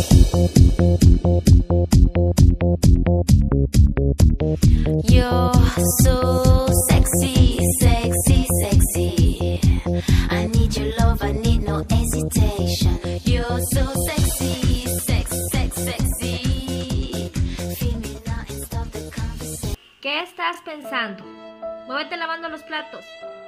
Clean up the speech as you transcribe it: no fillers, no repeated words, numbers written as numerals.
You're so sexy, sexy, sexy. I need your love, I need no hesitation. You're so sexy, sex, sex, sexy. Feel me now and stop the conversation. ¿Qué estás pensando? Muévete lavando los platos.